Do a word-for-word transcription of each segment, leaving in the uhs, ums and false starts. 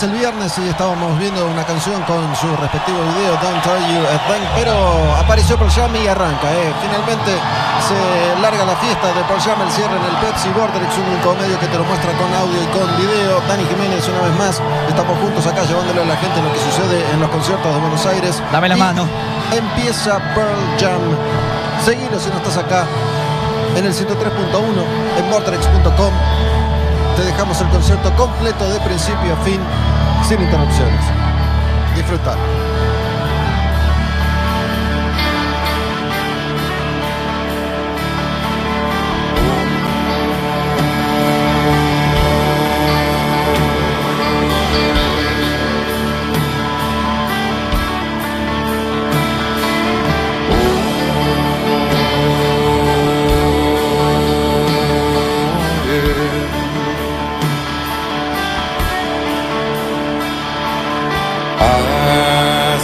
más el viernes y estábamos viendo una canción con su respectivo video, Don't Tell You a Thing, pero apareció Pearl Jam y arranca. Eh. Finalmente se larga la fiesta de Pearl Jam, el cierre en el Pepsi Vorterix, un único medio que te lo muestra con audio y con video. Dani Jiménez, una vez más, estamos juntos acá llevándole a la gente lo que sucede en los conciertos de Buenos Aires. Dame la y mano. Empieza Pearl Jam. Seguilo si no estás acá en el ciento tres punto uno, en vorterix punto com. Te dejamos el concierto completo de principio a fin, sin interrupciones. Disfrutar. I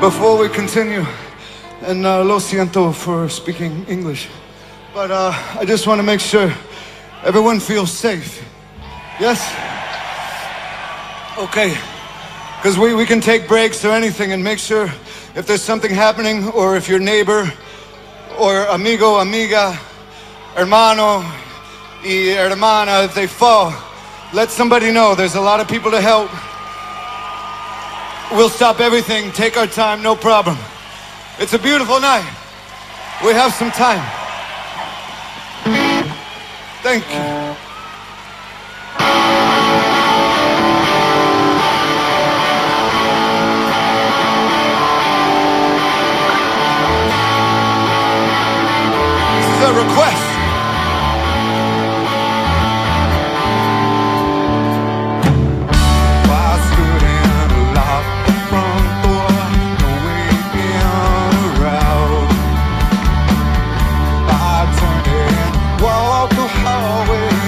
before we continue, and uh, lo siento for speaking English, but uh, I just want to make sure everyone feels safe. Yes? Okay. Because we, we can take breaks or anything and make sure if there's something happening, or if your neighbor or amigo, amiga, hermano y hermana, if they fall, let somebody know. There's a lot of people to help. We'll stop everything, take our time, no problem. It's a beautiful night. We have some time. Thank you. This is a request. Walk the hallway.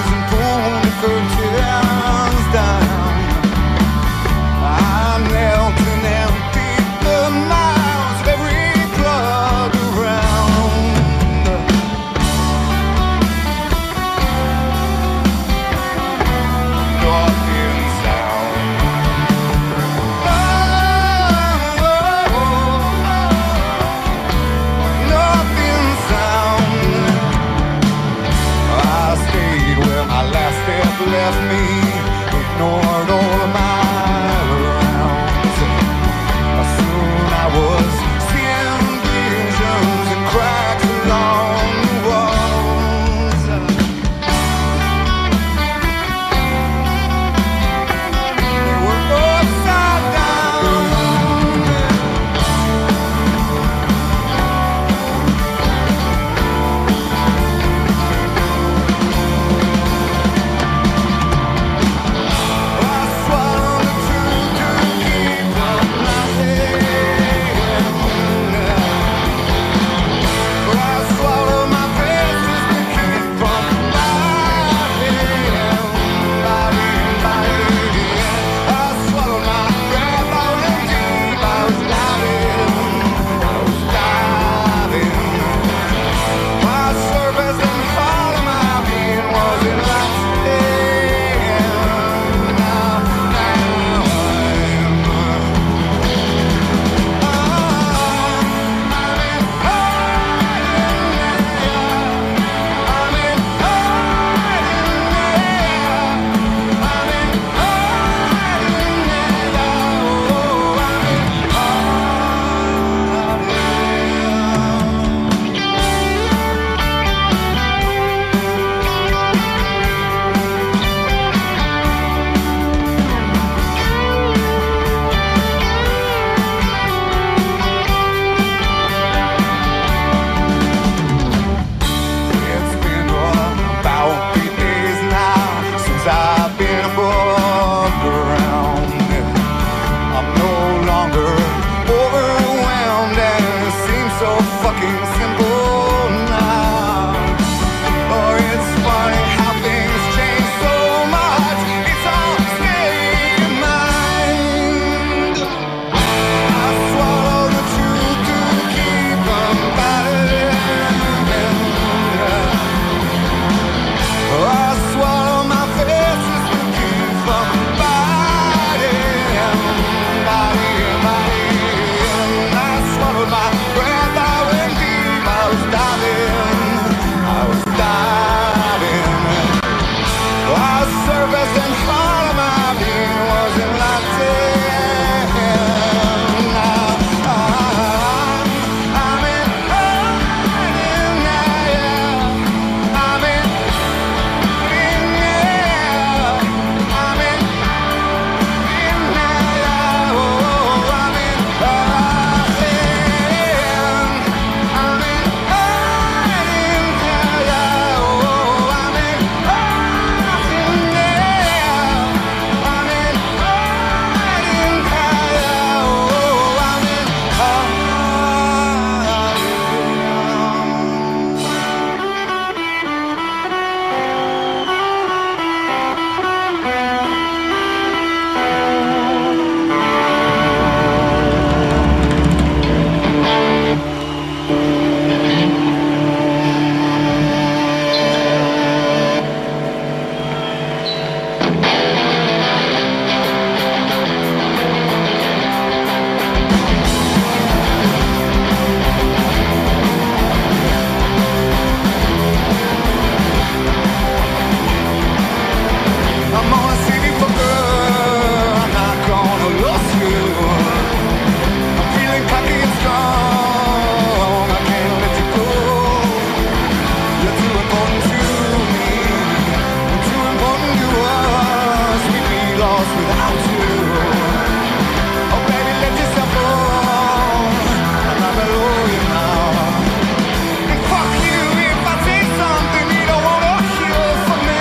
without you. Oh baby, let yourself go. I'm not below you now. And fuck you if I say something you don't wanna hear from me.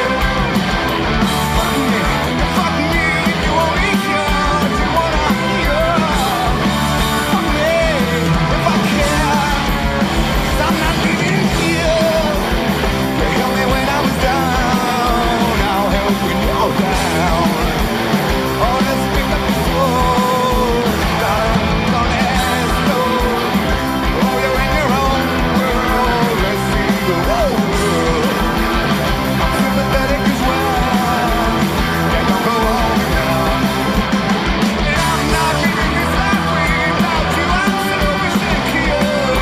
Fuck me, fuck me if you only hear what you wanna hear. Fuck me if I care, 'cause I'm not leaving here. You helped me when I was down, I'll help when you're down. Oh, let's pick up the phone, darling, don't ask no. Oh, you're in your own world, let's see the whole world. I'm sympathetic as well, yeah, don't go on now. And I'm not living this life without you, I'm selfish and clear.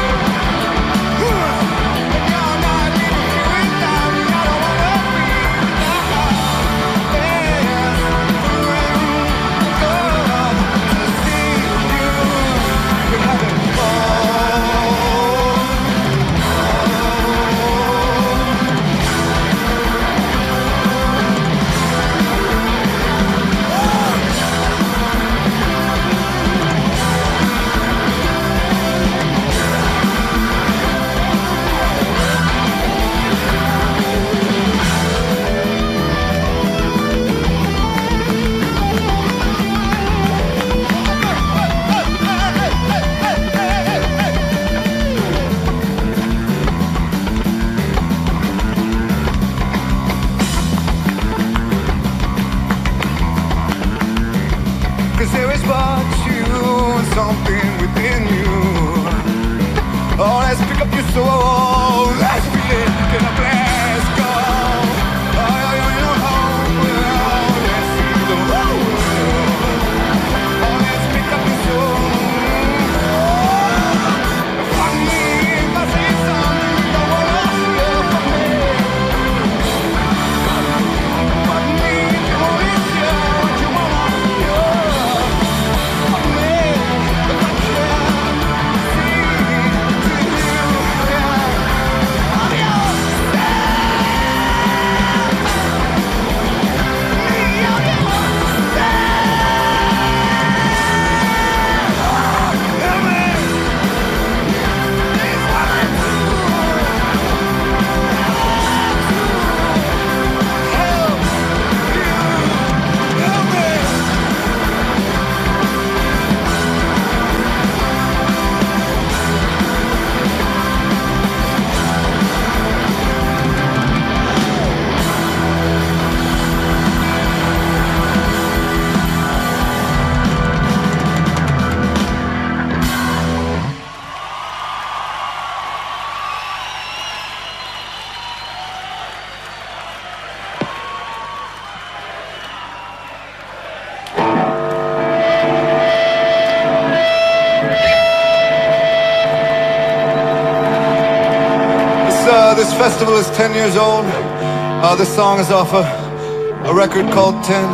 And you're not living here without me, I don't wanna be without. There's room for to see you. We're having fun. Cause there is but you and something within you. Oh, let's pick up your soul, let's feel it, get a blast go. Oh, you're in a whole world, let's see the whole world. Oh, let's pick up your soul. Fuck me if I say something you don't wanna hear from me. Fuck me if you only hear what you wanna hear. Fuck me if I can't see to you, yeah. Adios, This, uh, this festival is ten years old. Uh, this song is off a, a record called ten.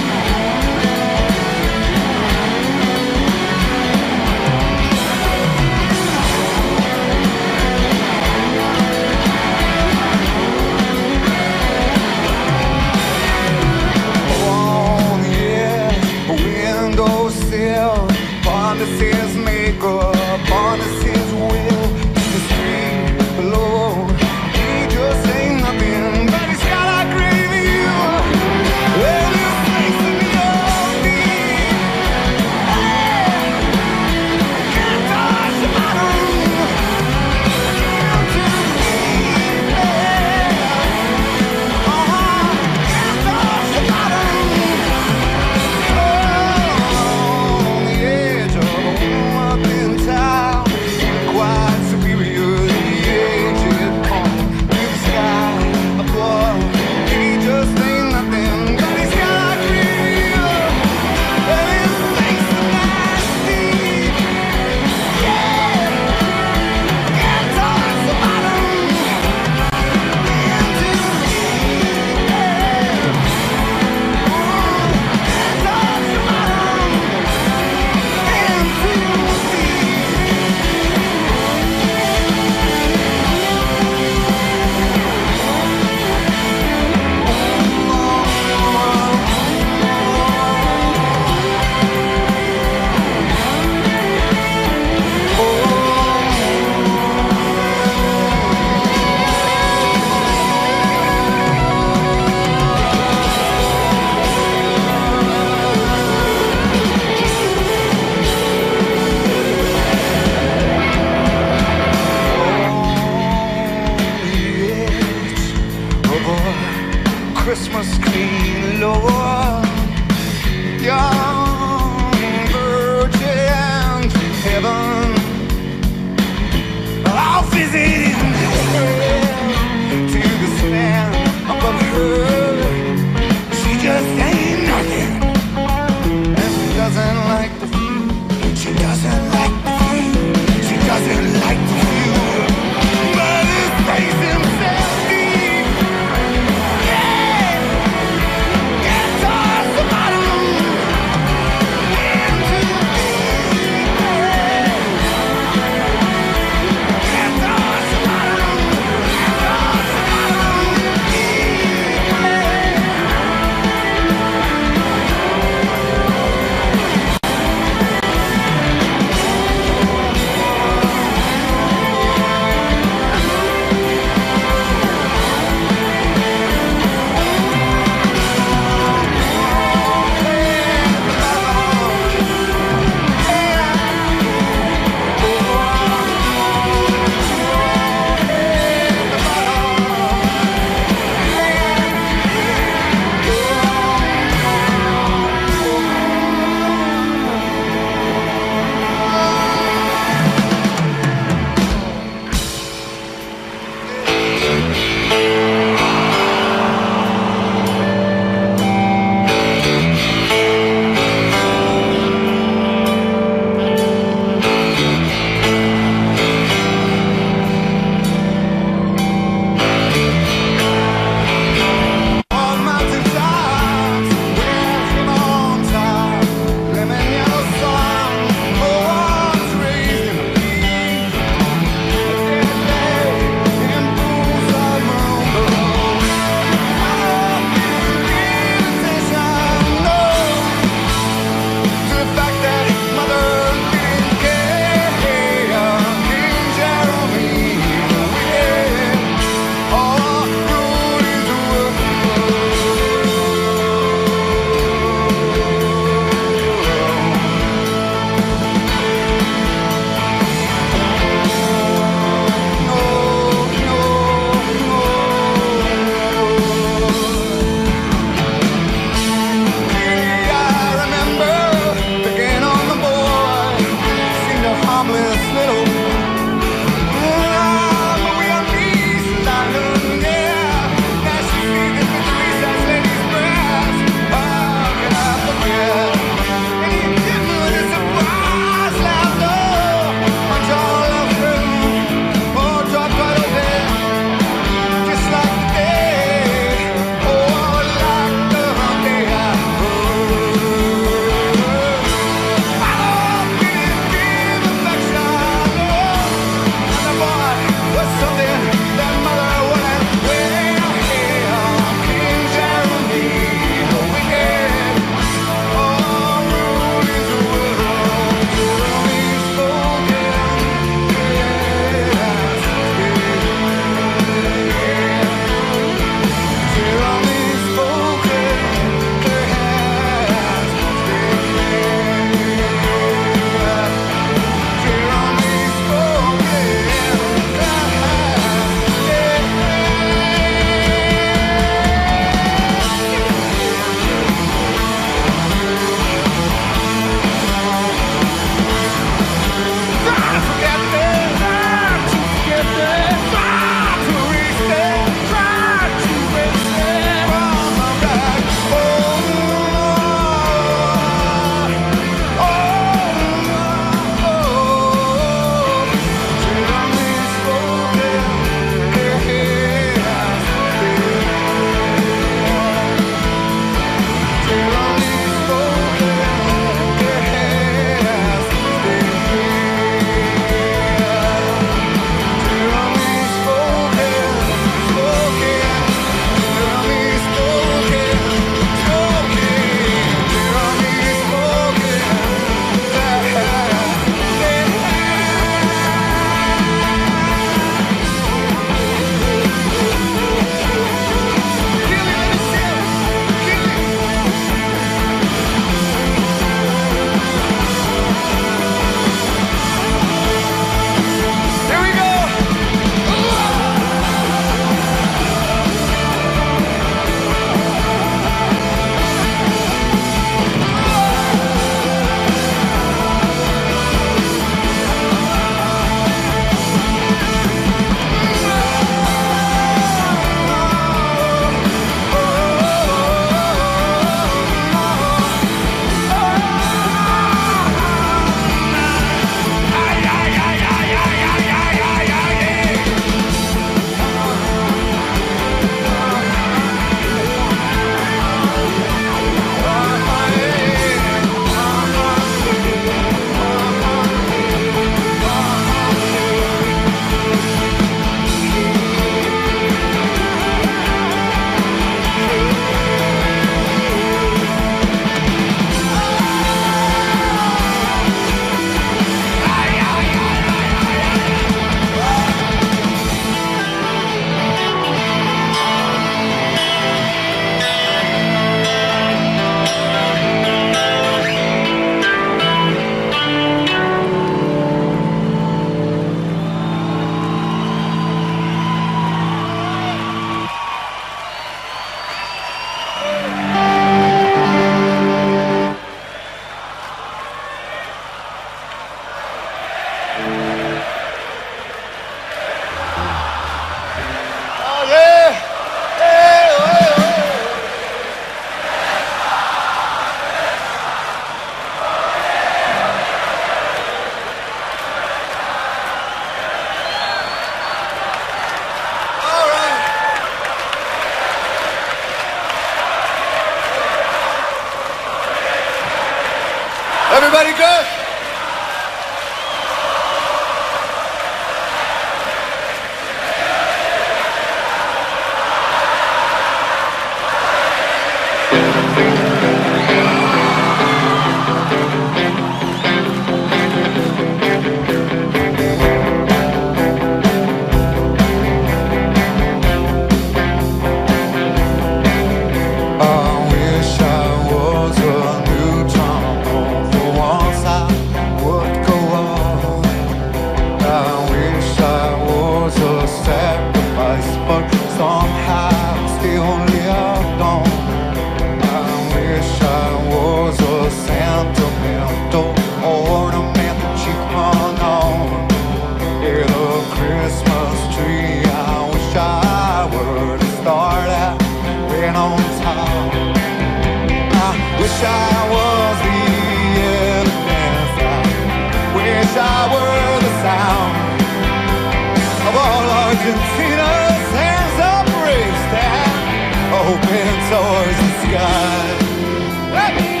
Argentina stands up, raised hand, open towards the sky. Hey!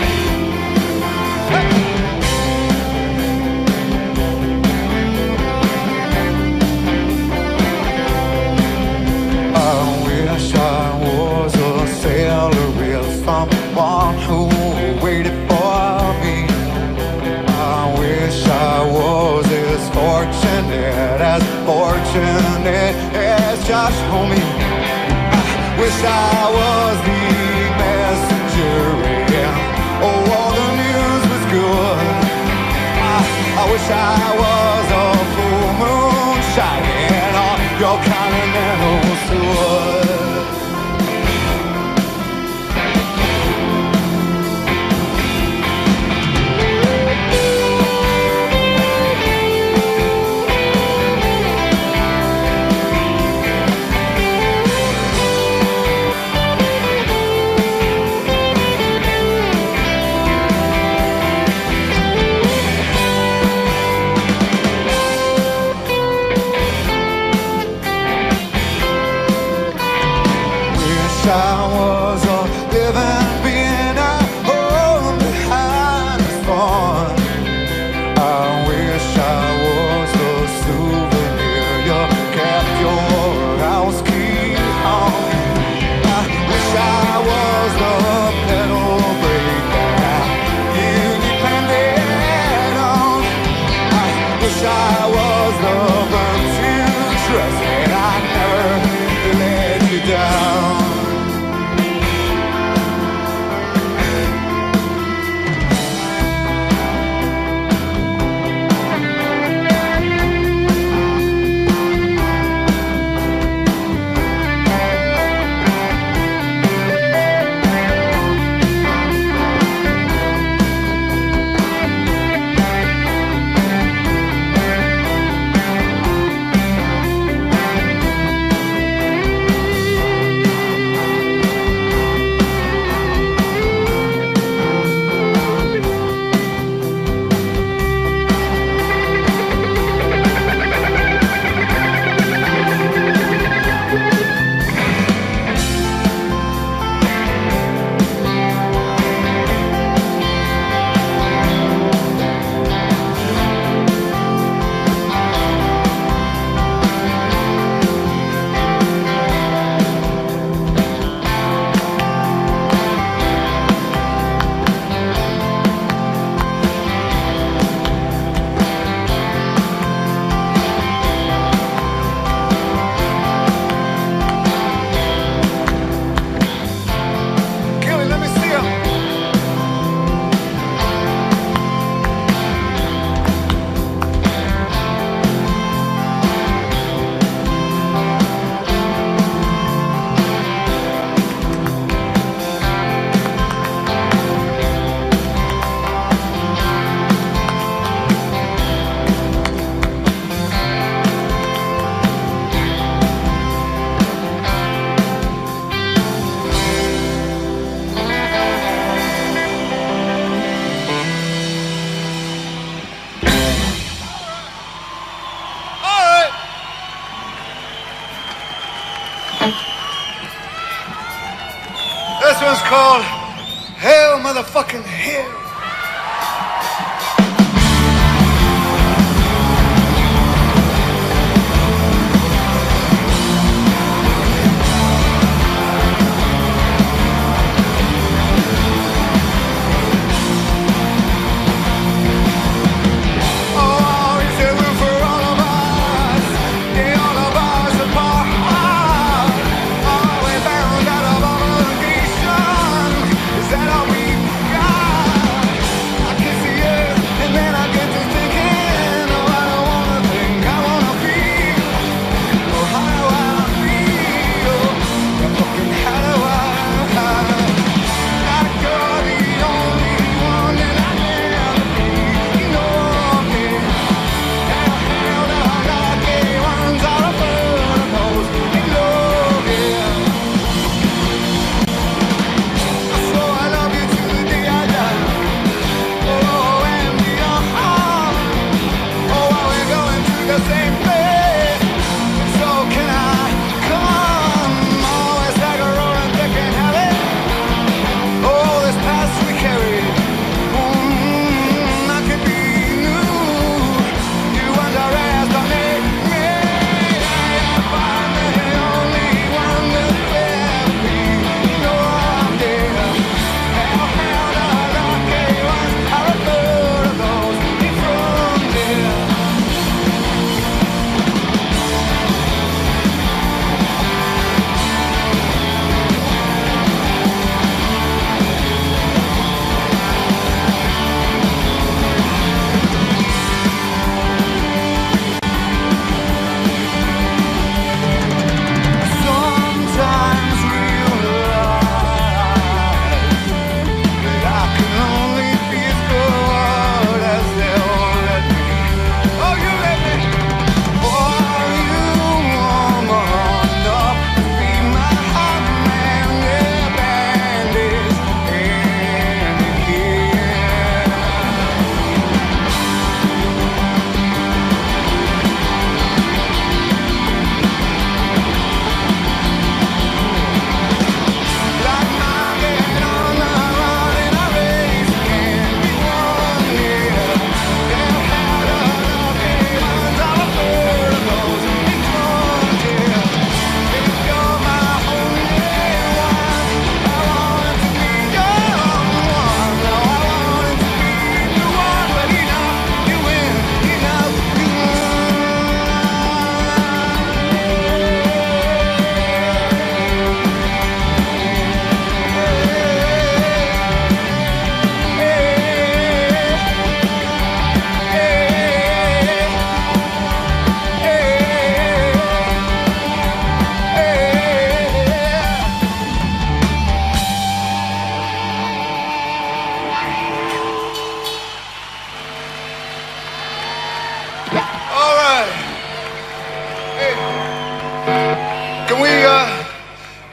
I wish I was a sailor with someone who waited for me. I wish I was as fortunate as fortunate as Josh Homme. I wish I was the messenger and oh, all the news was good. I, I wish I was a full moon shining on your continental sword. I was a living being at home behind the phone. I wish I was a souvenir you kept your house key on. I wish I was the pedal brake that you depended on. I wish I was the virtue trust that I never let you down. This one's called Hail Motherfucking Hail. Is that all we got?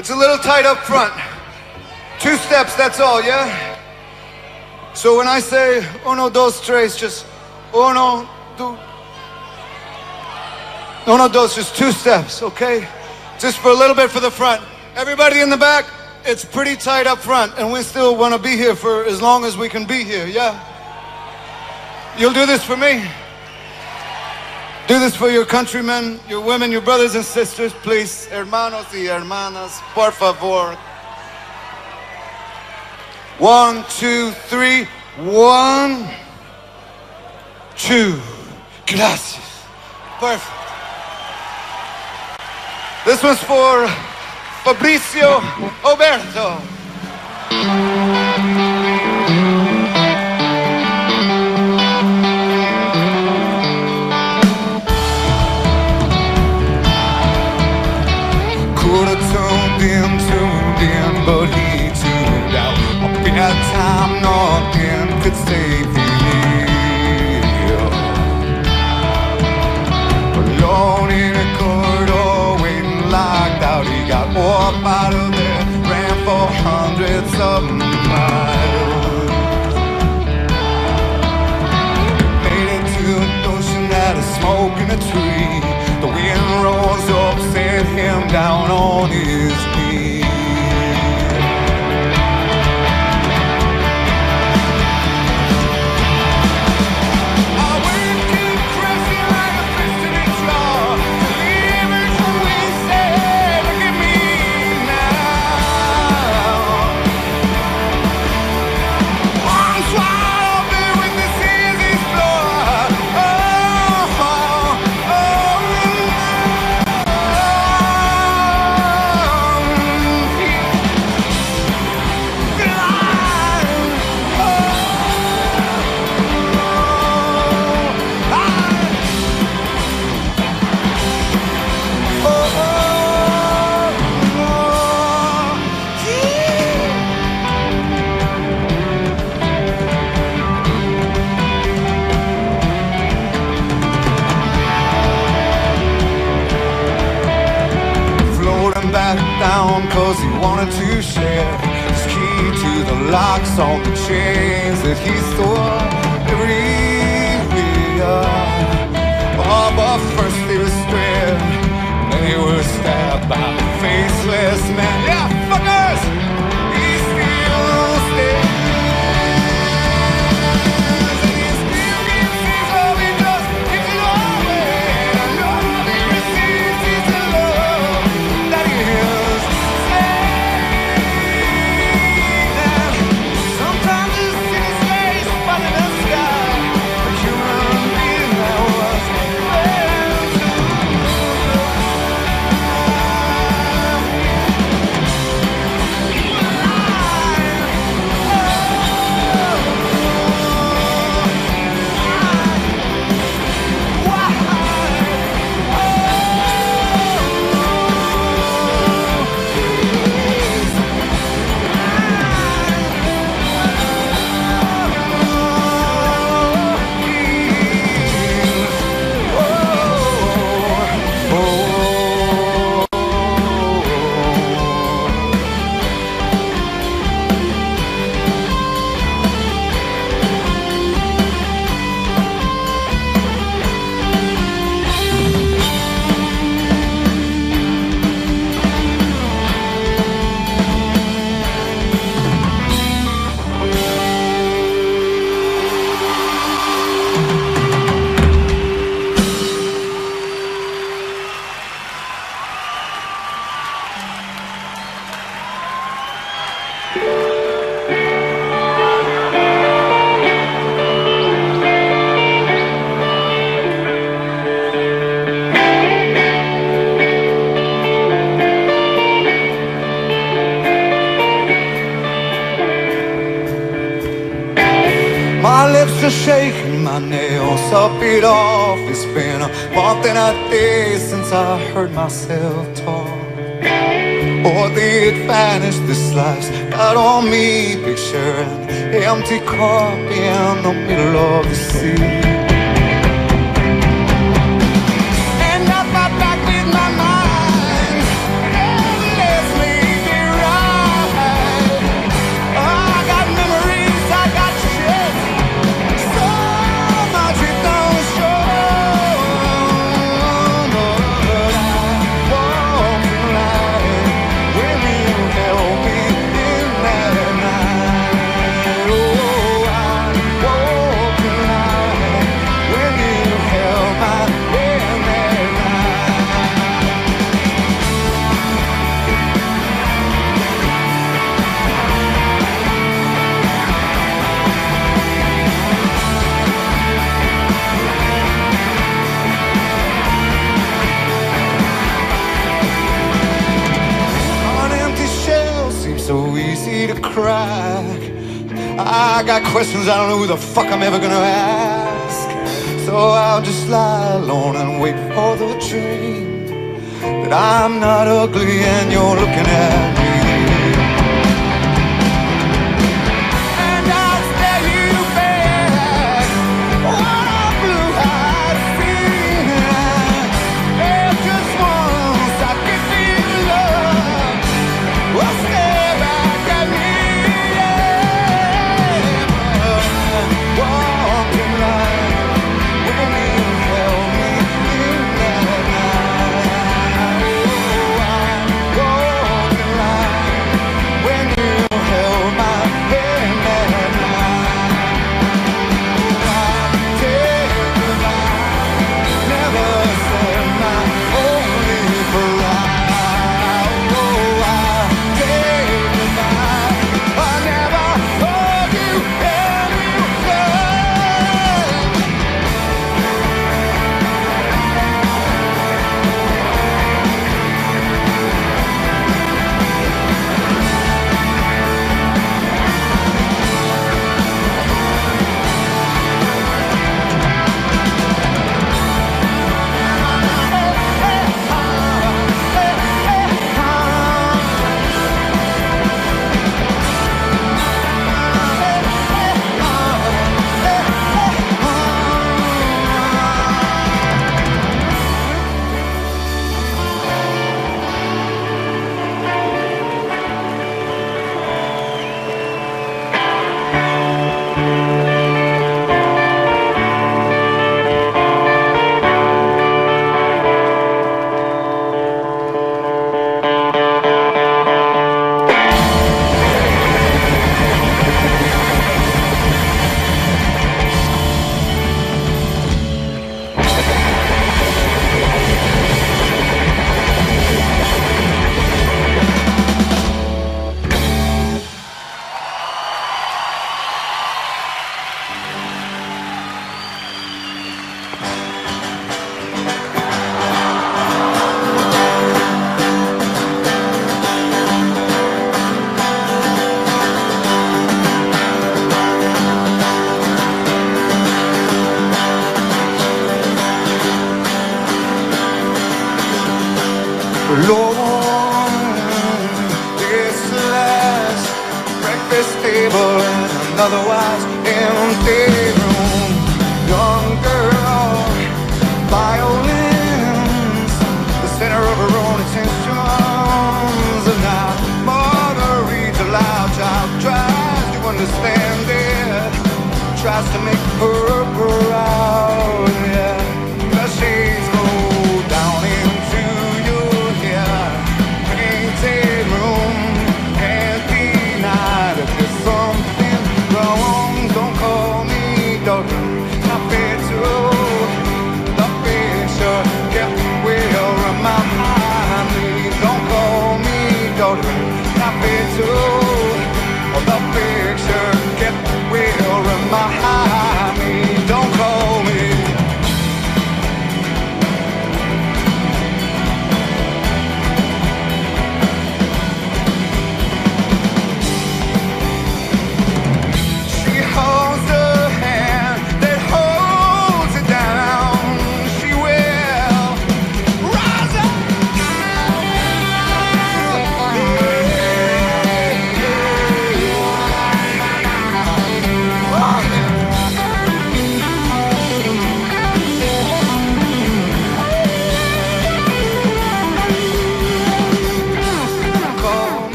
It's a little tight up front. Two steps, that's all, yeah? So when I say uno, dos, tres, just uno, dos. Uno, dos, just two steps, okay? Just for a little bit for the front. Everybody in the back, it's pretty tight up front, and we still want to be here for as long as we can be here, yeah? You'll do this for me? Do this for your countrymen, your women, your brothers and sisters, please. Hermanos y hermanas, por favor. One, two, three. One, two. Gracias. Perfect. This one's for Fabricio Oberto. Could've tuned in, tuned in, but he tuned out. A bad time, nothing could save him. Alone in a corridor, waiting locked out. He got up out of there, ran for hundreds of miles. Made it to an ocean that is smoking a tree. The wind rose up, set him down on his knees. I went to crashing like a fish in a jar. Believers who we say, look at me now. I'm swallowed up with the seas explore. Oh, oh, oh. Floating back down cause he wanted to share his key to the locks on the chains that he stole everywhere. Oh, but first they were stripped, then they were stabbed by a faceless man. Yeah, fuckers! He still stays. And he still gives his love, he just gives it away. And all he receives is the love that he is saved. And sometimes the city stays spot in the sky. A human being that was meant to my lips are shaking, my nails are beat off. It's been a month and a day since I heard myself talk. Or they'd vanish, this life's got on me. Picture an empty cup in the middle of the sea. And I fight back with my mind endlessly. I got questions I don't know who the fuck I'm ever gonna ask. So I'll just lie alone and wait for the train. That I'm not ugly and you're looking at me. And I'll stare you back on a blue-eyed scene. If just once I could feel love, well, stare back at me. Walking line when you held me in that night. Walking line when you held my hand that night. I take the line, never said my only pride. Oh, I take the line, I never told you anything. Lord, it's the last breakfast table in an otherwise empty room. Young girl, violins, the center of her own attentions. And now mother reads aloud, child tries to understand it, tries to make her proud. Yeah, the shades go down into your hair, painted room, can't deny that there's something wrong. Don't call me doctor, not fit to. The picture kept will remind me. Don't call me doctor, not fit to. The picture kept will remind me. Don't call me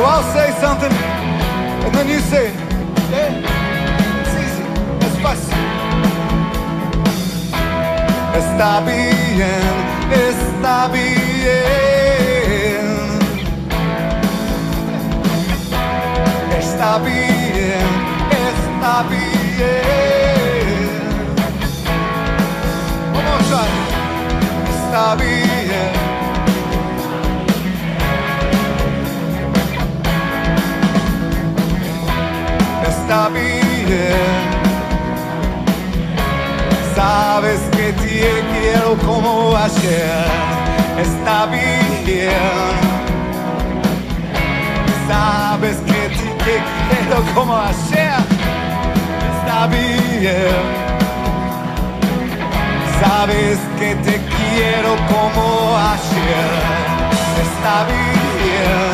So I'll say something, and then you say it. Yeah? It's easy. Es fácil. Está bien, está bien. Está bien, está bien. One more time. Está bien. Está bien. Sabes que te quiero como ayer. Está bien. Sabes que te quiero como ayer. Está bien. Sabes que te quiero como ayer. Está bien.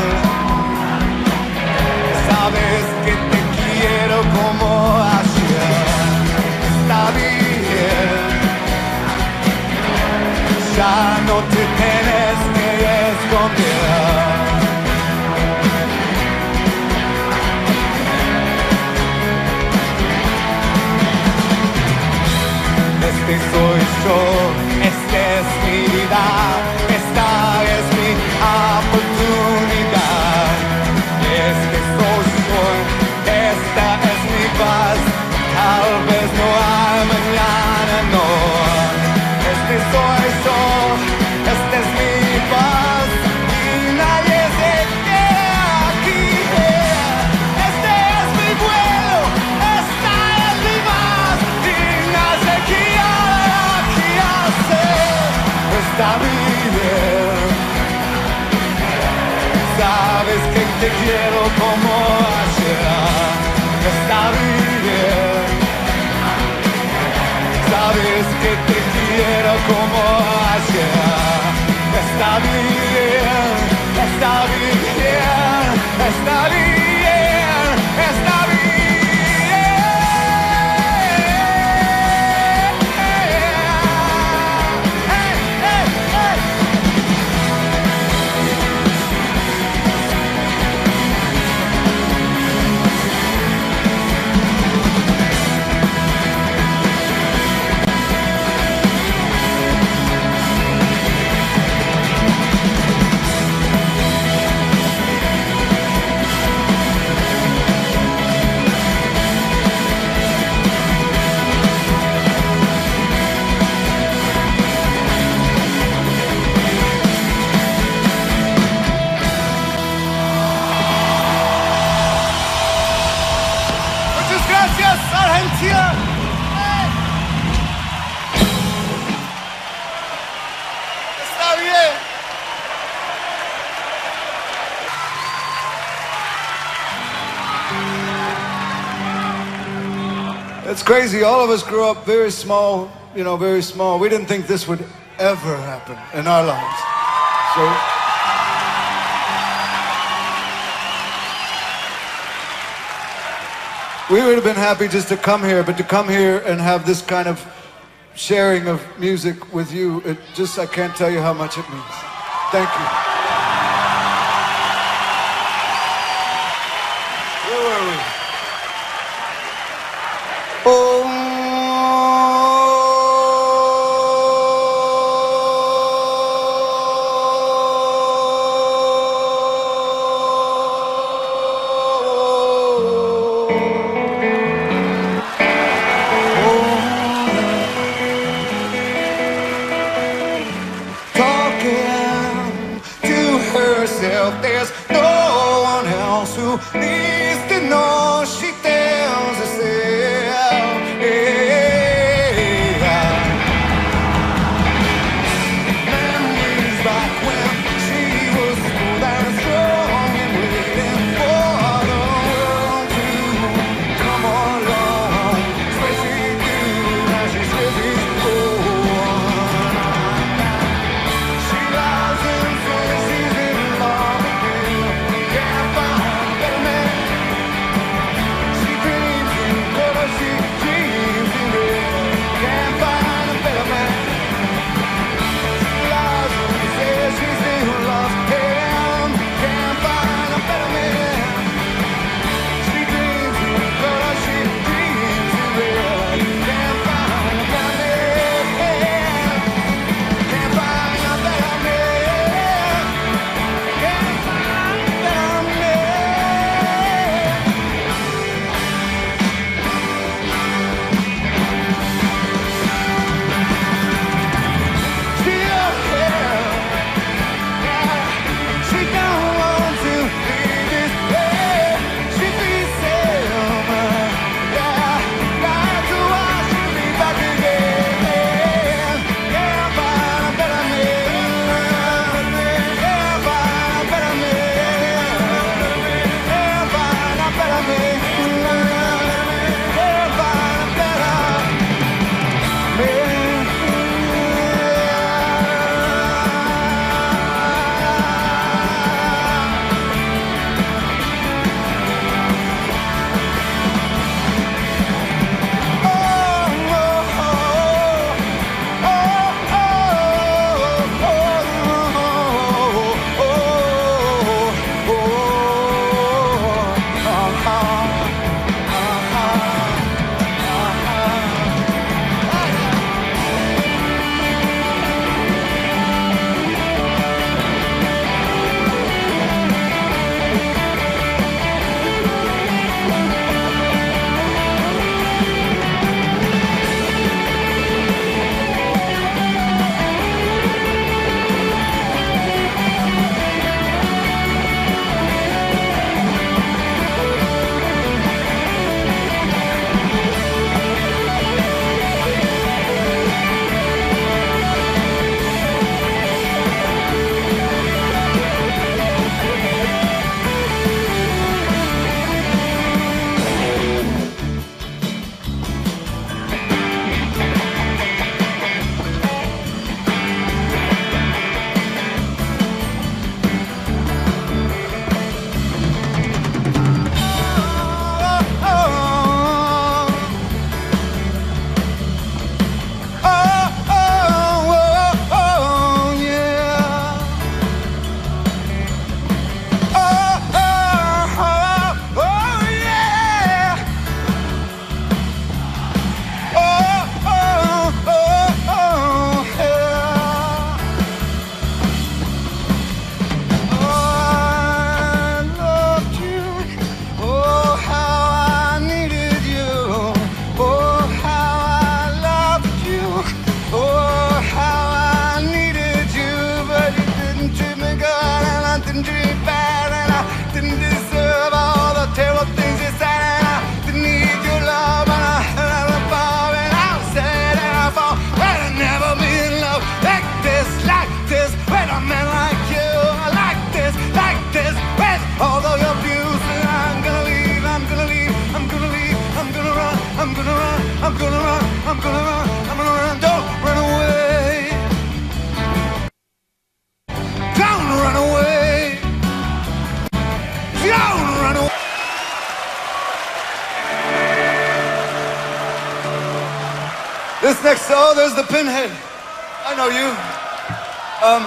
Sabes que te quiero como ayer. Está bien. Ya no te tienes que esconder. Este soy yo, esta es mi vida, esta es mi oportunidad. Este soy yo, esta es mi paz, tal vez no hay mañana, no. Este soy yo, esta es mi paz, y nadie se queda aquí. Este es mi vuelo, esta es mi paz, y nadie se queda aquí a hacer. Está bien. Sabes que te quiero como ayer. Está bien. Sabes que te quiero como ayer. Está bien. Está bien. Está bien. Está bien. Hey, hey, hey. Muchas gracias, Argentina. Está bien. It's crazy. All of us grew up very small, you know, very small. We didn't think this would ever happen in our lives. So. We would have been happy just to come here, but to come here and have this kind of sharing of music with you, it just, I can't tell you how much it means. Thank you. Where were we? Oh. There's no one else who needs to know. She tells herself, yeah. Memories back when she was smooth and strong and waiting for the world to come along. Especially you, now she says it's on. She lies and says she's in love. Can't find a better man. didn't treat bad, and I didn't deserve all the terrible things you said, and I didn't need your love, and I let it fall, and I said and I fall, but I never been in love like this, like this, with a man like you, like this, like this, with all of your views, and I'm gonna leave, I'm gonna leave, I'm gonna leave, I'm gonna run, I'm gonna run, I'm gonna run, I'm gonna run, I'm gonna run, don't run away, don't run away, don't run away. This next, oh, there's the Pinhead. I know you. Um,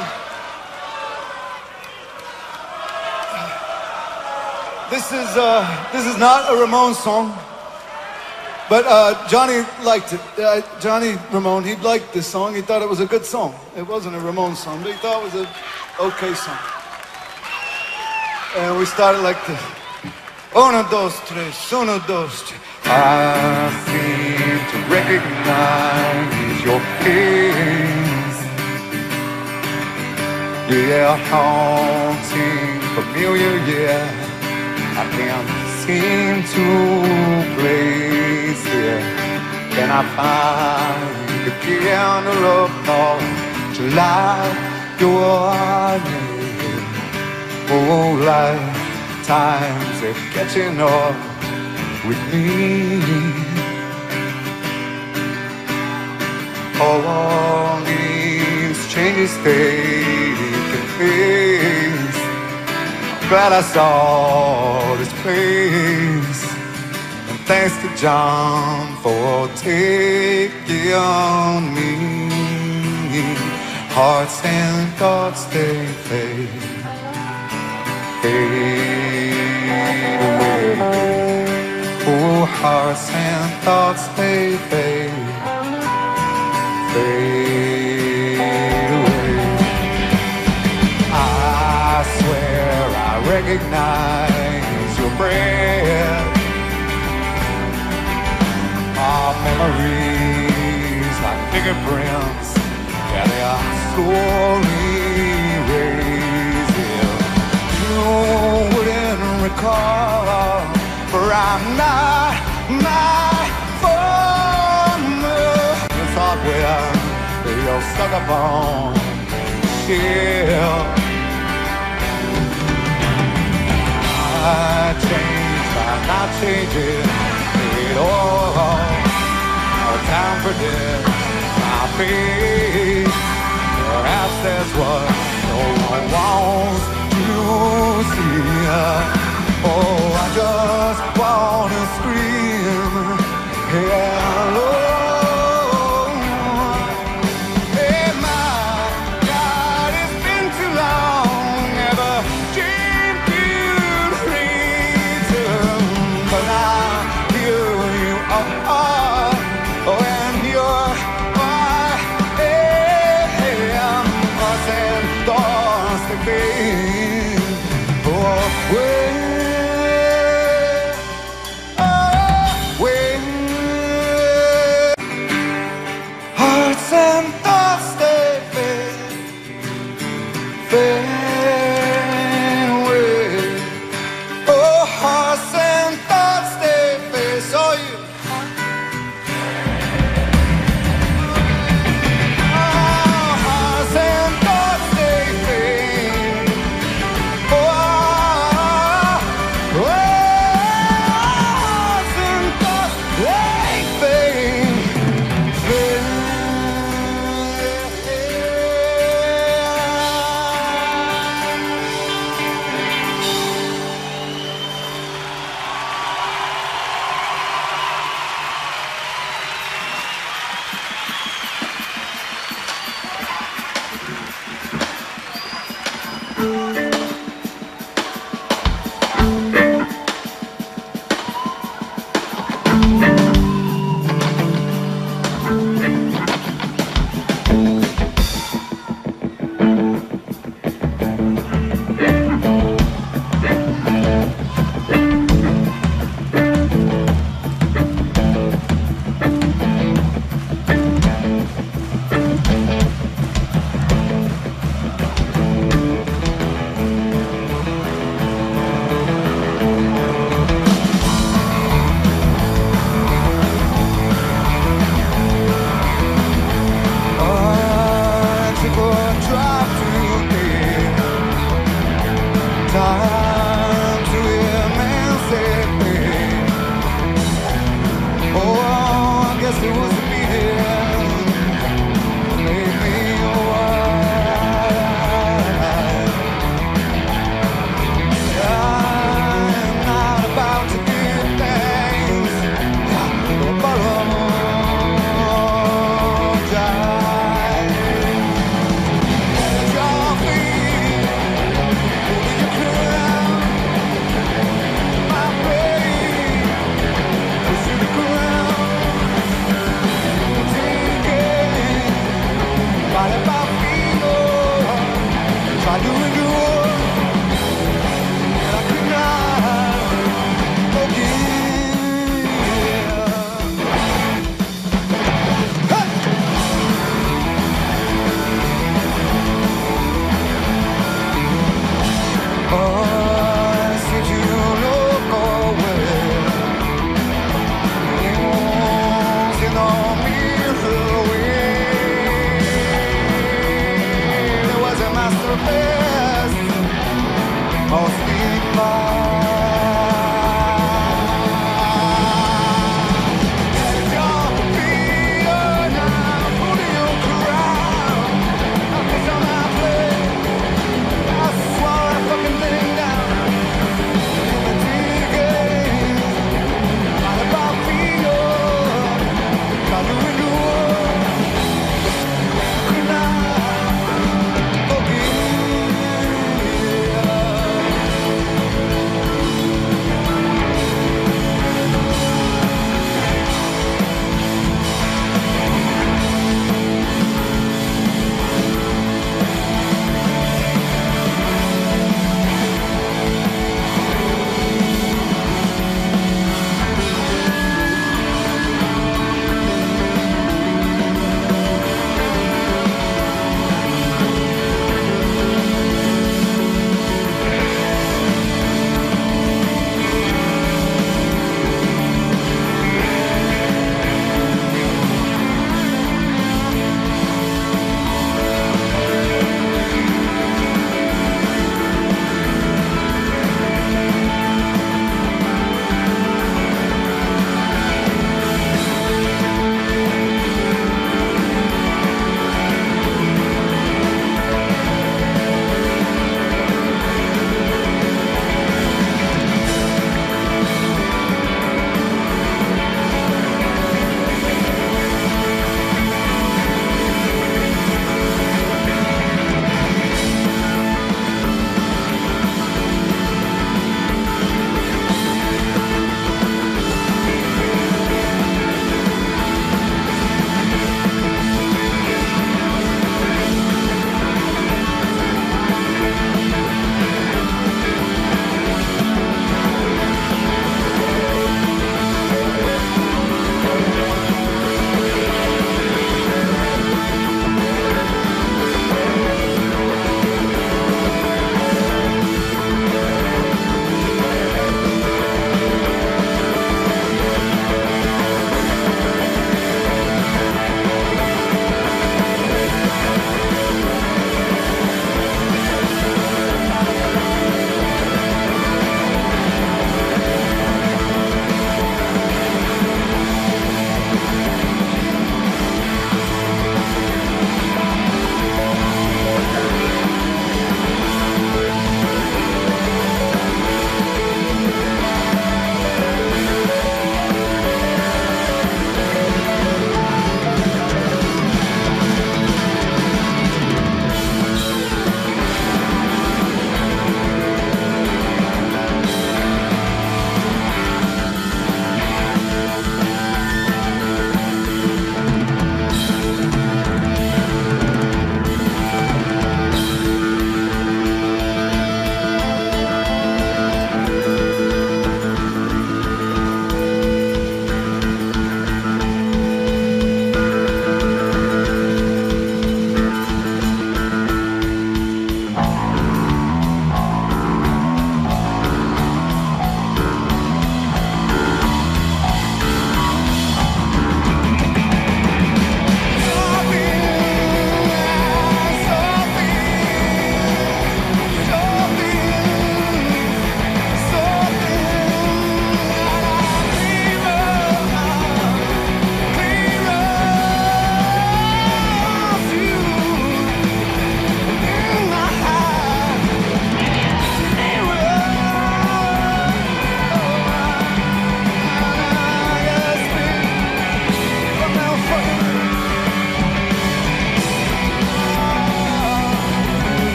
this is uh, this is not a Ramones song, but uh, Johnny liked it. Uh, Johnny Ramone, he liked this song. He thought it was a good song. It wasn't a Ramones song, but he thought it was an okay song. And we started like this. Uno, dos, tres, uno, dos, tres. I seem to recognize your face. Yeah, haunting, familiar, yeah. I can't seem to place it. Can I find the candle of thought to light your name? Oh, lifetimes are catching up with me. All these changes taking place. Glad I saw this place, and thanks to John for taking me. Hearts and thoughts, they fade, fade away. Oh, hearts and thoughts, they fade, fade away. I swear I recognize your breath. Our memories like fingerprints, yeah, they are slowly erasing. You wouldn't recall, for I'm not my former. You thought when you're stuck upon the shelf, I changed by not changing it all. No time for this, my fate. Perhaps that's what no one wants to see. Oh, I just wanna scream hello. Hey, my God, it's been too long, never dreamed you'd return, but now here you are, oh, and you're my am, us and thoughts that fade away. And thoughts they fade, fade away. Oh, hearts and thoughts they fade. So you, oh, hearts and thoughts they fade. Oh, Forgive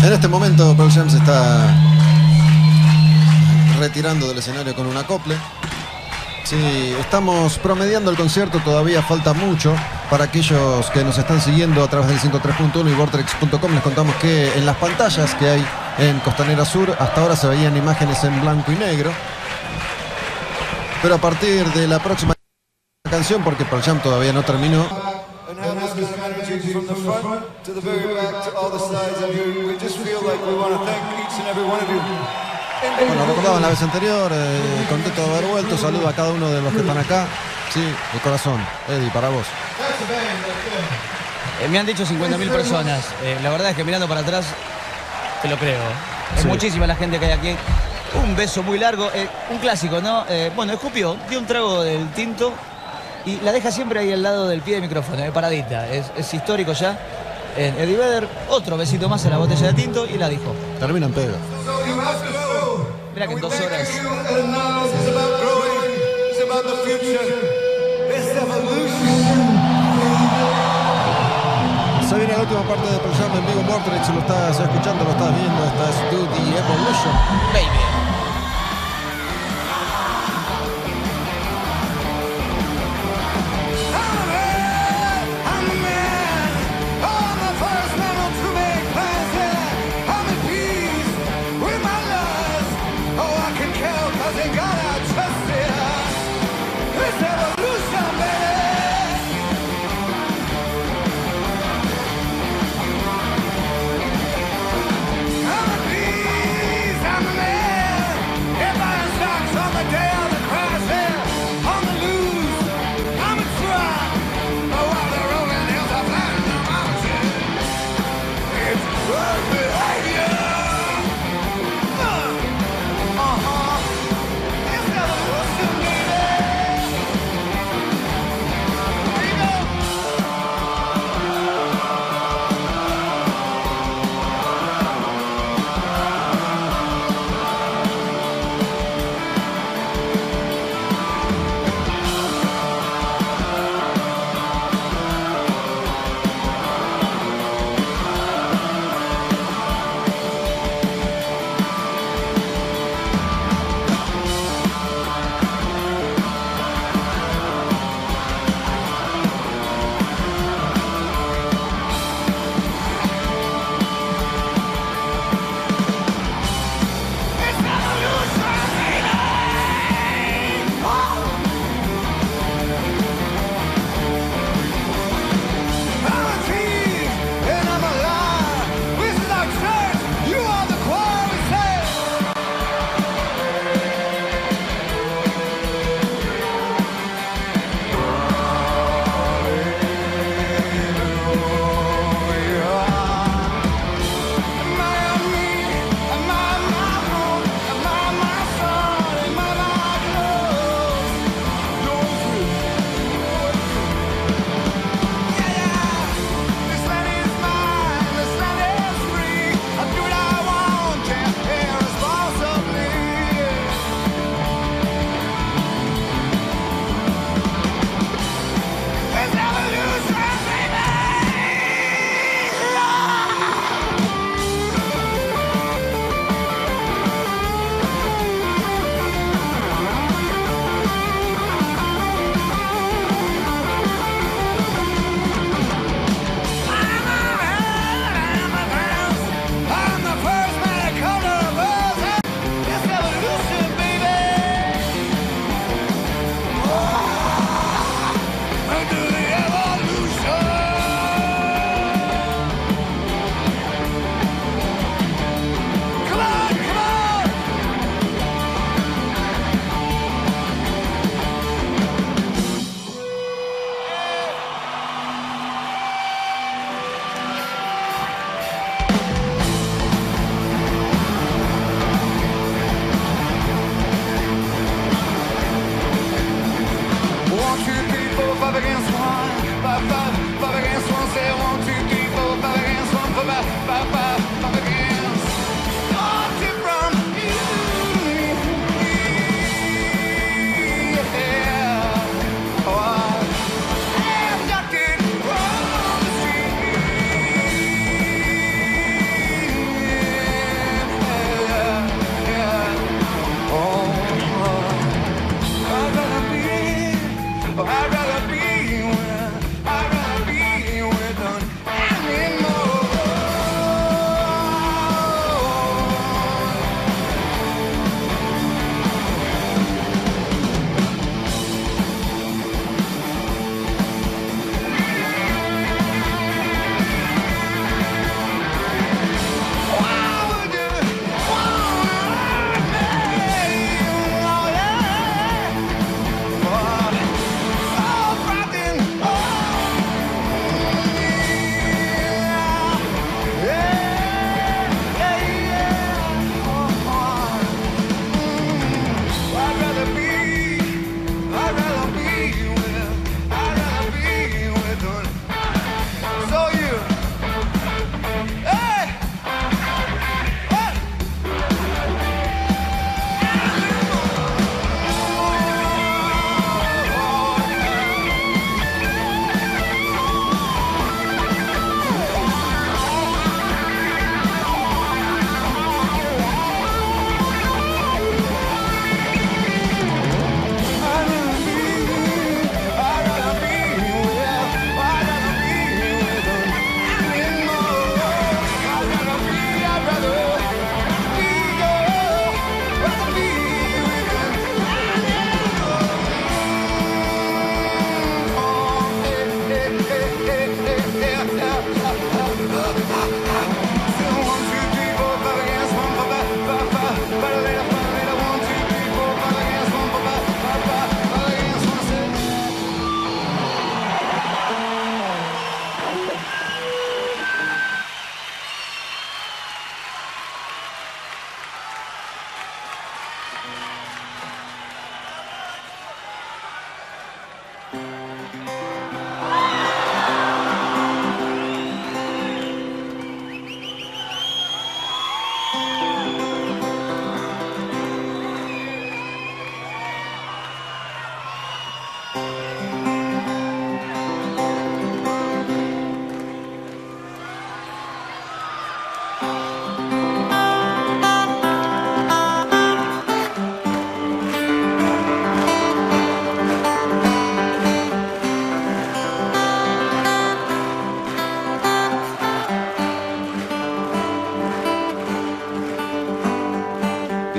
En este momento Pearl Jam se está retirando del escenario con un acople. Sí, estamos promediando el concierto, todavía falta mucho. Para aquellos que nos están siguiendo a través del ciento tres punto uno y vortex punto com, les contamos que en las pantallas que hay en Costanera Sur hasta ahora se veían imágenes en blanco y negro, pero a partir de la próxima canción, porque Pearl Jam todavía no terminó, bueno, recordaban la vez anterior, eh, contento de haber vuelto, saludo a cada uno de los que están acá. Sí, de corazón. Eddie, para vos. Eh, me han dicho cincuenta mil personas. Eh, la verdad es que mirando para atrás, te lo creo. Es sí. Muchísima la gente que hay aquí. Un beso muy largo. Eh, un clásico, ¿no? Eh, bueno, escupió, dio un trago del tinto y la deja siempre ahí al lado del pie de micrófono, eh, paradita. Es, es histórico ya. Eh, Eddie Vedder, otro besito más en la botella de tinto y la dijo. Termina en pega. Mira que en dos horas. Se viene la última parte de Pearl Jam en vivo. Vortex, lo estás escuchando, lo estás viendo. Esta es Do the Evolution. Baby. I'm a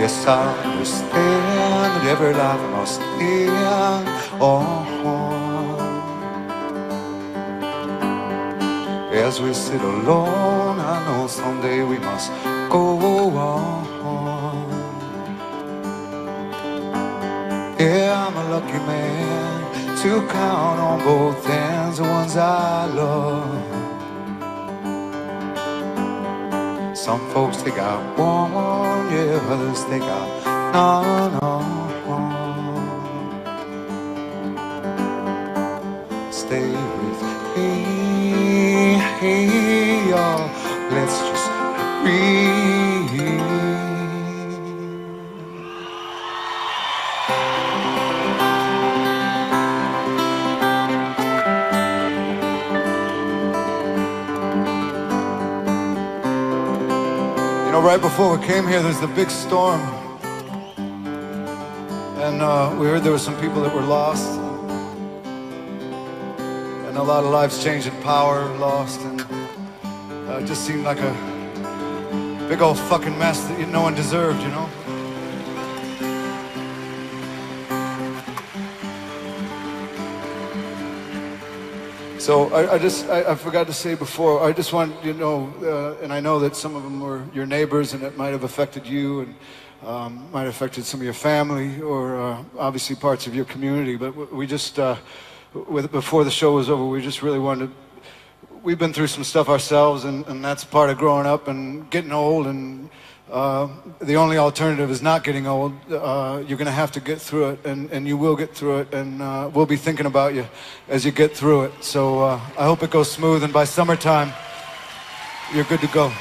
Yes, I understand that every life must end. Oh, as we sit alone, I know someday we must go on. Yeah, I'm a lucky man to count on both hands the ones I love. Some folks they got one, yeah, others they got none. Stay with me, y'all. Let's just breathe. You know, right before we came here, there's the big storm. And uh, we heard there were some people that were lost. And a lot of lives changed in power, lost. And uh, it just seemed like a big old fucking mess that no one deserved, you know? So I, I just, I, I forgot to say before, I just want you to know, uh, and I know that some of them were your neighbors and it might have affected you and um, might have affected some of your family or uh, obviously parts of your community, but we just, uh, with, before the show was over, we just really wanted to, we've been through some stuff ourselves and, and that's part of growing up and getting old and uh, the only alternative is not getting old. Uh, you're gonna have to get through it and, and you will get through it and uh, we'll be thinking about you as you get through it. So uh, I hope it goes smooth and by summertime, you're good to go.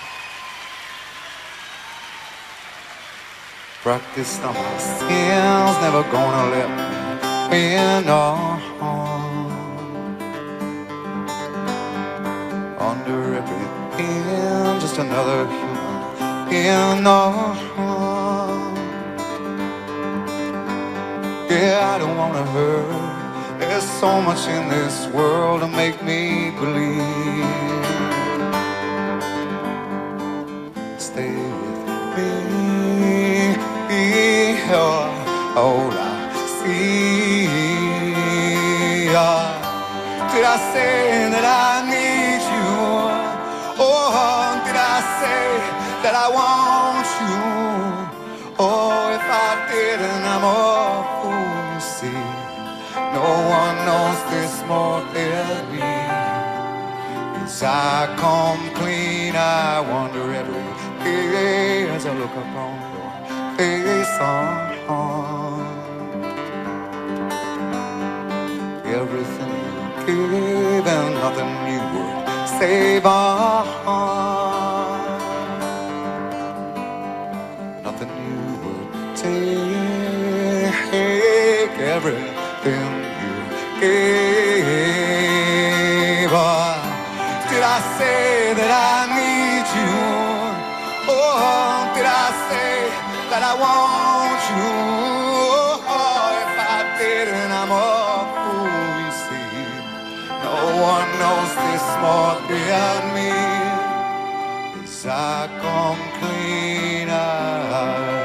Practice on my skills, never gonna let me win on. Under everything, just another human being on. Yeah, I don't wanna hurt. There's so much in this world to make me believe. Stay with me, be all I see. Did I say that I need you? Oh, did I say that I want you? Oh, if I didn't, I'm a fool, you see. No one knows this more than me. As I come clean, I wonder every day as I look upon your face on. Everything you gave and nothing you would save on. Nothing you would take. Everything you gave on. Did I say that I need you? Oh, did I say that I want you? Oh, if I didn't, I'm a fool, you see. No one knows this more than me. As I come clean, I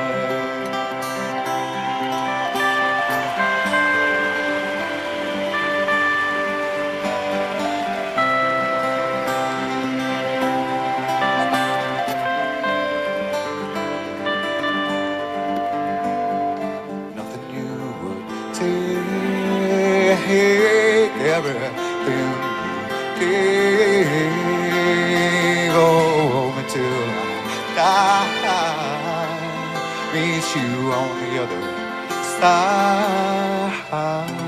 everything you gave, oh, until I die, meet you on the other side.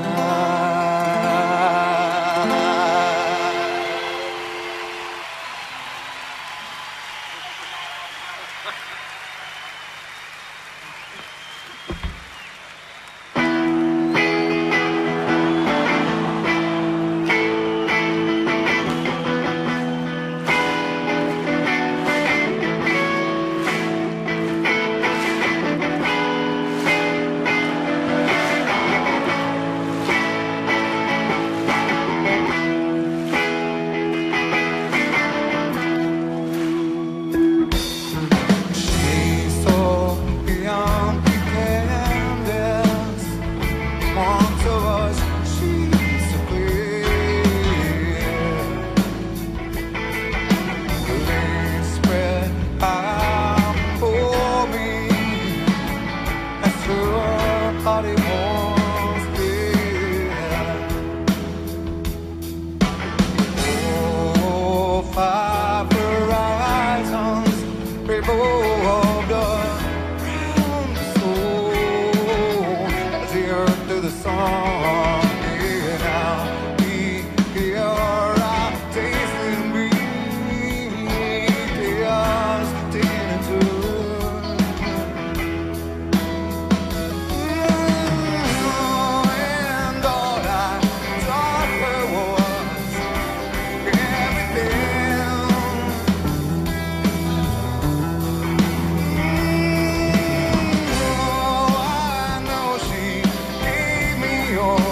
Your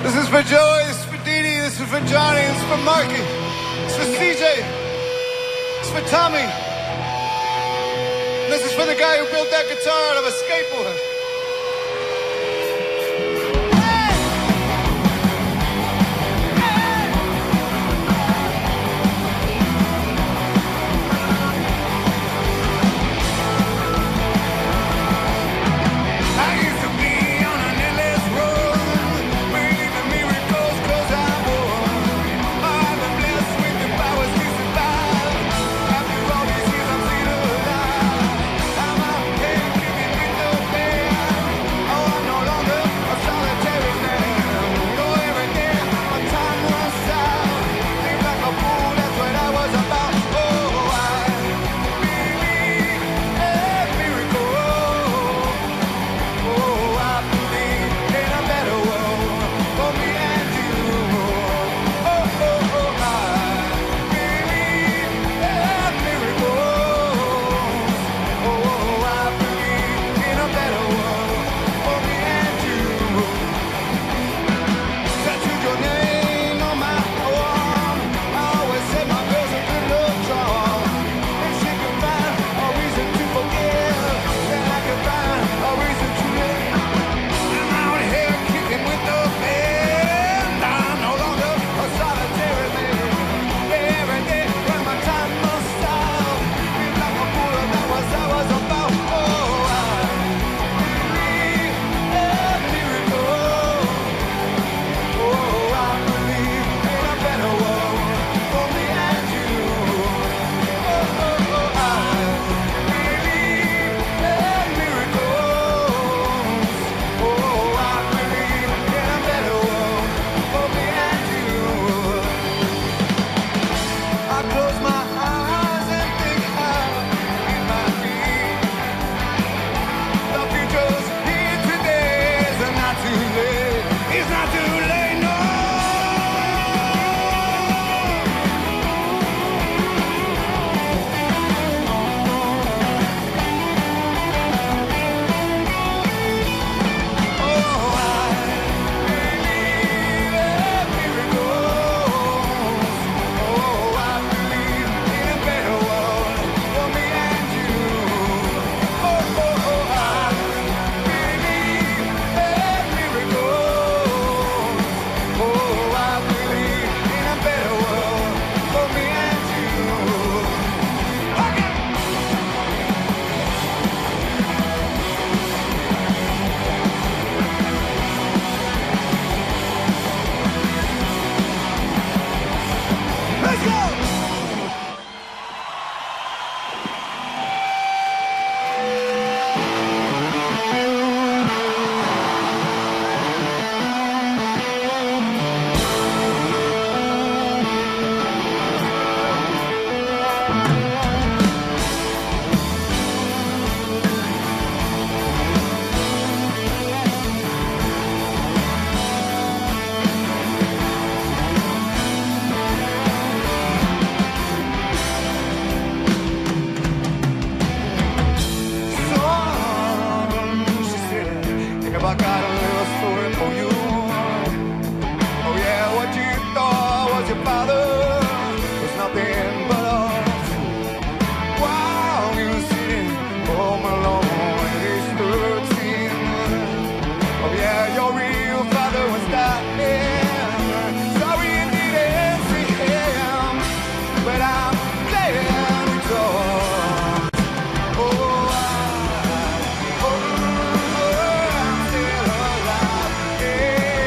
This is for Joey, this is for Dee Dee, this is for Johnny, this is for Marky, this is for C J, this is for Tommy. This is for the guy who built that guitar out of a skateboard. Yeah.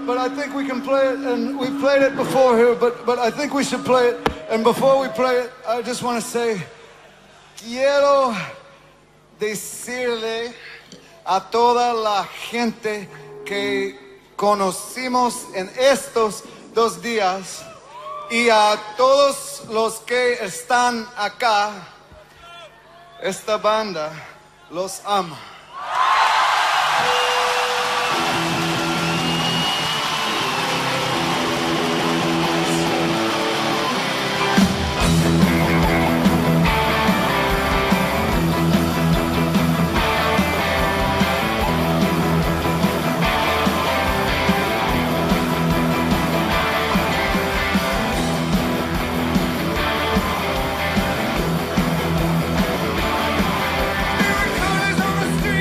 but I think we can play it, and we played it before here, but, but I think we should play it. And before we play it, I just want to say, quiero decirle a toda la gente que conocimos en estos dos días y a todos los que están acá, esta banda los ama. Miracles on the street.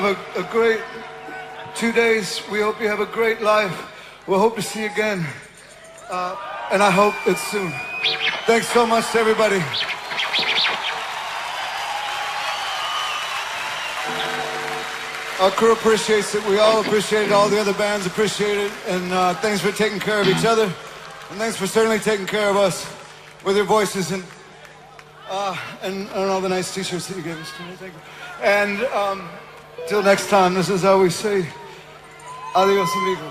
a, a great two days. We hope you have a great life. We'll hope to see you again. Uh, and I hope it's soon. Thanks so much to everybody. Our crew appreciates it. We all appreciate it. All the other bands appreciate it. And uh, thanks for taking care of each other. And thanks for certainly taking care of us with your voices and uh, and, and all the nice t-shirts that you gave us. Thank you. And um, till next time, this is how we say adios, amigos.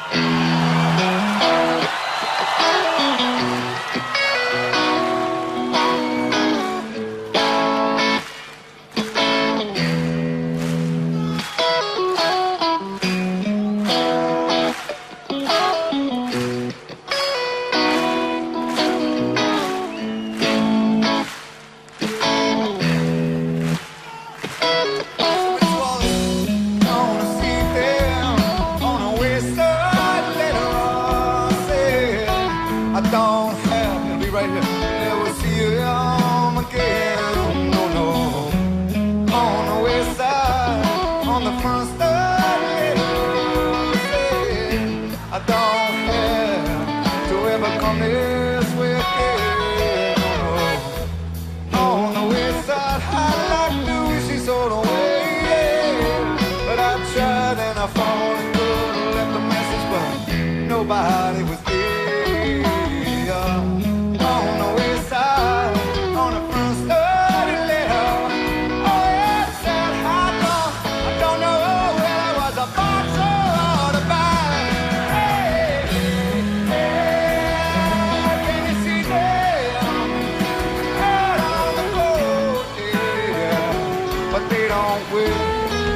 Nobody was there. On the west side, on the front study letter. Oh, yeah, it said, I don't, I don't know whether it was a box or a bag. Hey, hey, can you see them out on the road? Yeah, but they don't win.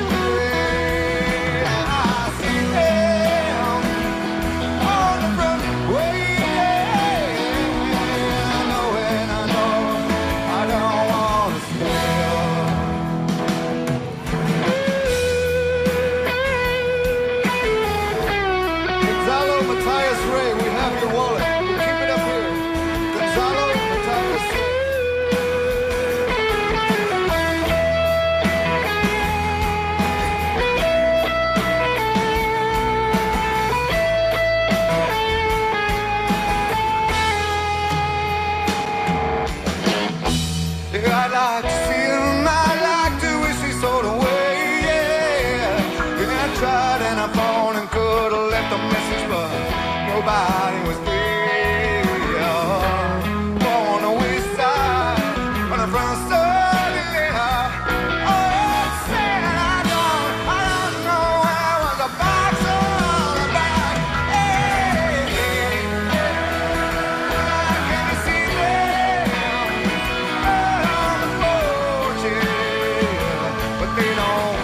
I'd like to see him, I'd like to wish he sold away, yeah. And I tried and I phoned and could have left a message, but nobody was there. On the west side, on the front side, yeah. Oh, it said I don't, I don't know where I was a box on the back. Hey, hey, hey, can you see that? They don't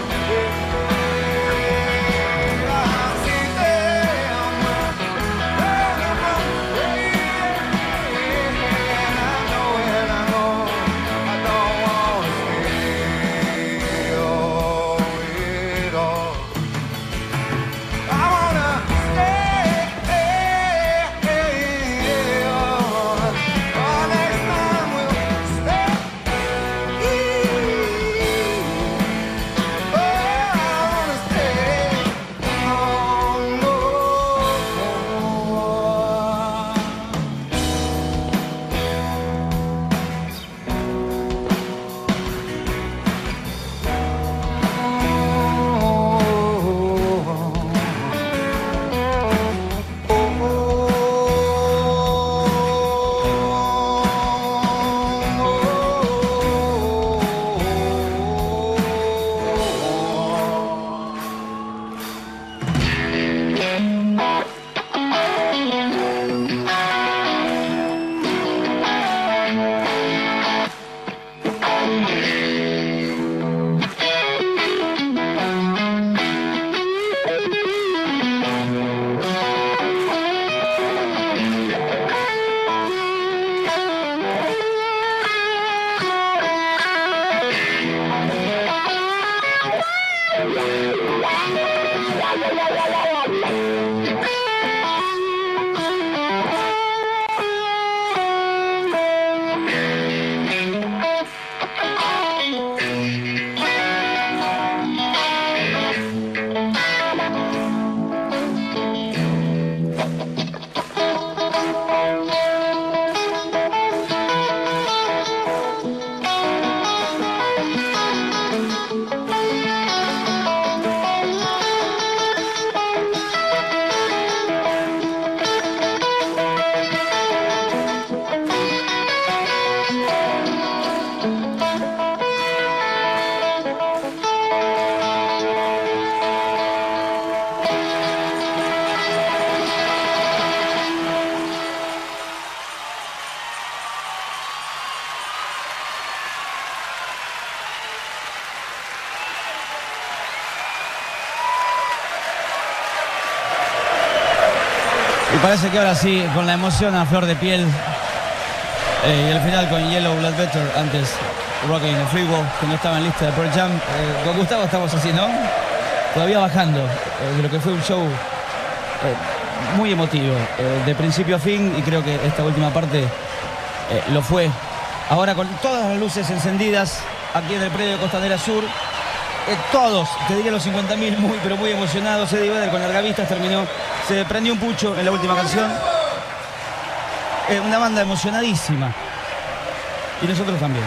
Y parece que ahora sí, con la emoción a flor de piel, eh, y el final con Yellow Blood Better, antes Rocking the Free World, que no estaba en lista de Pearl Jam. Eh, con Gustavo estamos así, ¿no? Todavía bajando eh, de lo que fue un show eh, muy emotivo, eh, de principio a fin, y creo que esta última parte eh, lo fue. Ahora con todas las luces encendidas aquí en el predio Costanera Sur, eh, todos, te diría los cincuenta mil, muy pero muy emocionados. Eddie Vedder con largavistas terminó, se prendió un pucho en la última canción. Eh, una banda emocionadísima. Y nosotros también.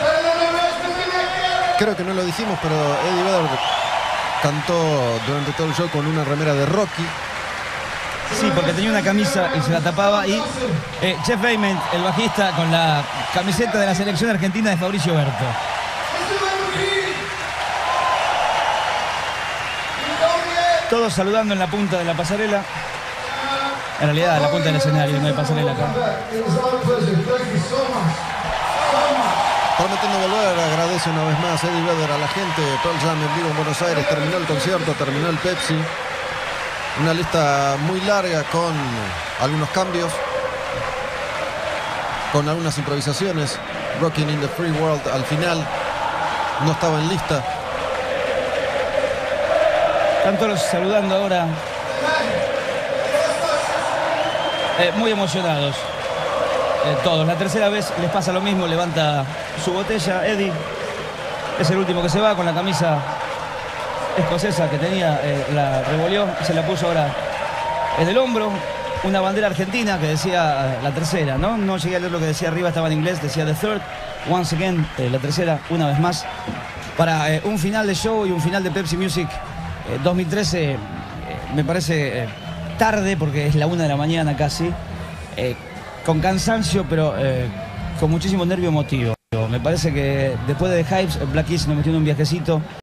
Creo que no lo dijimos, pero Eddie Vedder cantó durante todo el show con una remera de Rocky. Sí, porque tenía una camisa y se la tapaba. Y eh, Jeff Ament, el bajista, con la camiseta de la selección argentina de Fabricio Berto. Todos saludando en la punta de la pasarela. En realidad, en la punta del escenario, no hay pasarela acá. Prometiendo volver, agradece una vez más Eddie Vedder a la gente. Pearl Jam en vivo en Buenos Aires. Terminó el concierto, terminó el Pepsi. Una lista muy larga con algunos cambios, con algunas improvisaciones. Rocking in the Free World al final no estaba en lista. Están todos saludando ahora. Eh, muy emocionados. Eh, todos. La tercera vez les pasa lo mismo. Levanta su botella. Eddie es el último que se va con la camisa escocesa que tenía, eh, la revolvió, se la puso ahora en el hombro. Una bandera argentina que decía eh, la tercera, ¿no? No llegué a leer lo que decía arriba, estaba en inglés, decía The Third, once again, eh, la tercera, una vez más. Para eh, un final de show y un final de Pepsi Music eh, dos mil trece, eh, me parece eh, tarde, porque es la una de la mañana casi, eh, con cansancio, pero eh, con muchísimo nervio emotivo. Me parece que después de The Hives, Black Keys nos metió en un viajecito.